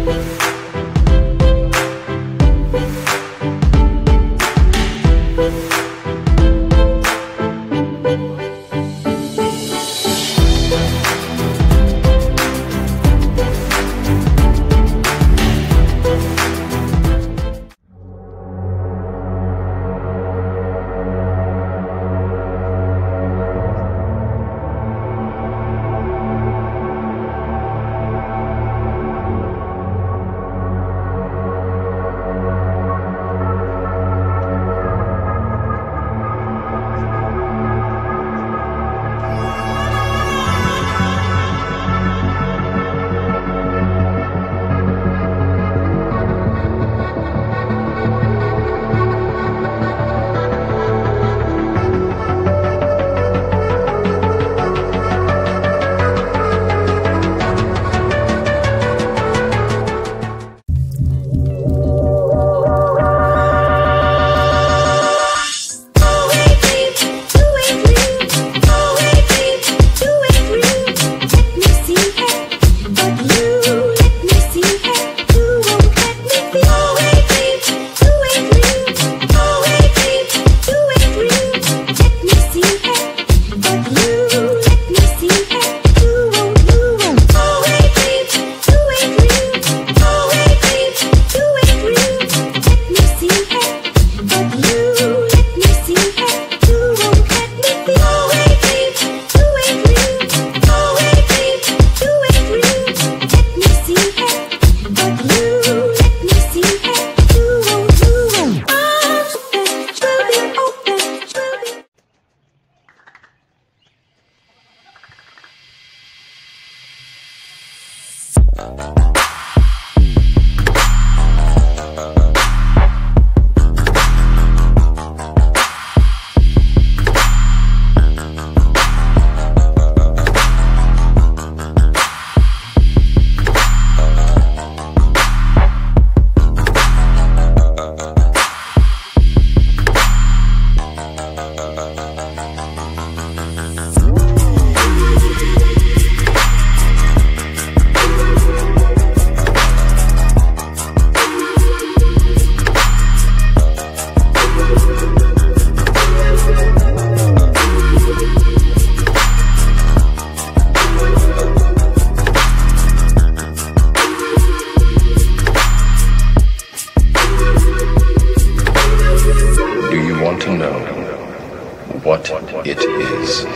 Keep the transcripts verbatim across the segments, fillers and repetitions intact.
what it is.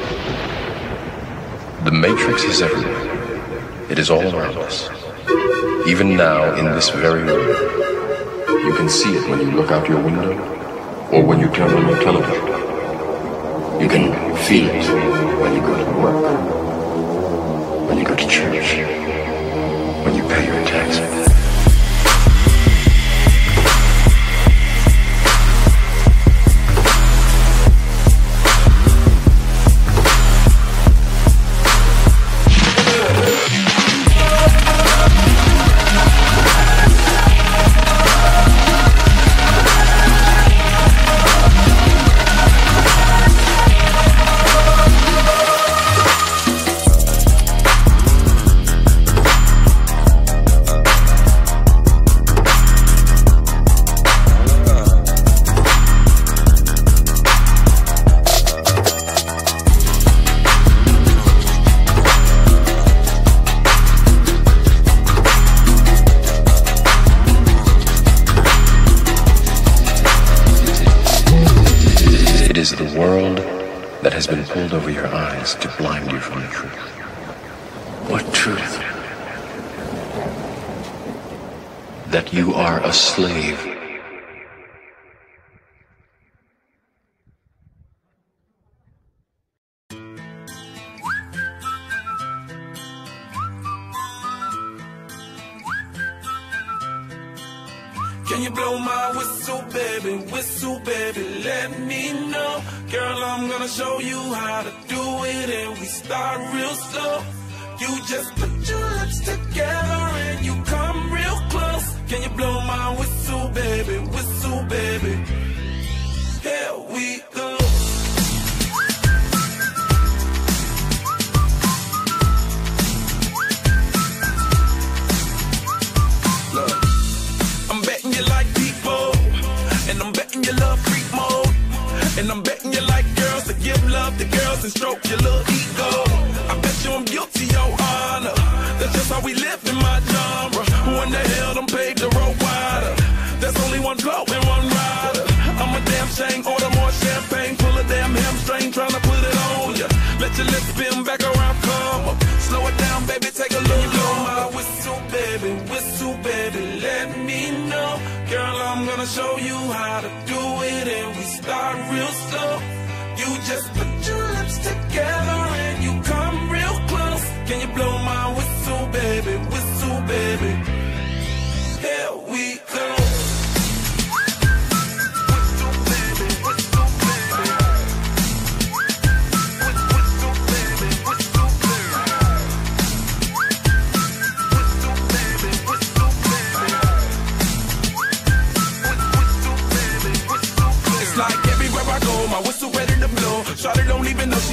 The Matrix is everywhere. It is all around us. Even now, in this very room. You can see it when you look out your window, or when you turn on your television. You can feel it when you go to work, when you go to church, when you pay your taxes. It is the world that has been pulled over your eyes to blind you from the truth. What truth? That you are a slave. Can you blow my whistle, baby, whistle, baby, let me know. Girl, I'm gonna show you how to do it, and we start real slow. You just put your lips together and you come real close. Can you blow my whistle, baby, whistle, baby? Here we go. and stroke your little ego. I bet you I'm guilty, your honor. That's just how we live in my genre. Who in the hell done paved the road wider? There's only one blow and one rider. I'm a damn shame, order more champagne, pull a damn hamstring, tryna put it on ya. Let your lips spin back around, come up. Slow it down, baby, take a look. Blow my whistle, baby, whistle, baby, let me know. Girl, I'm gonna show you how to do it, and we start real slow. You just put your lips together and you come real close. Can you blow my whistle, baby, whistle, baby? Here we go. My whistle ready to blow. Shawty don't even know